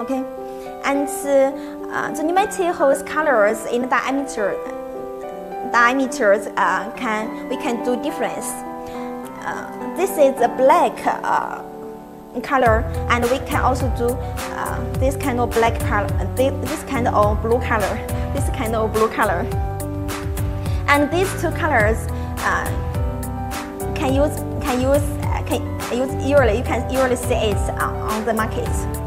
Okay, and the pneumatic hose colors in the diameters we can do difference. This is a black color, and we can also do this kind of black color, this kind of blue color, this kind of blue color. And these two colors can use easily. You can easily see it on the market.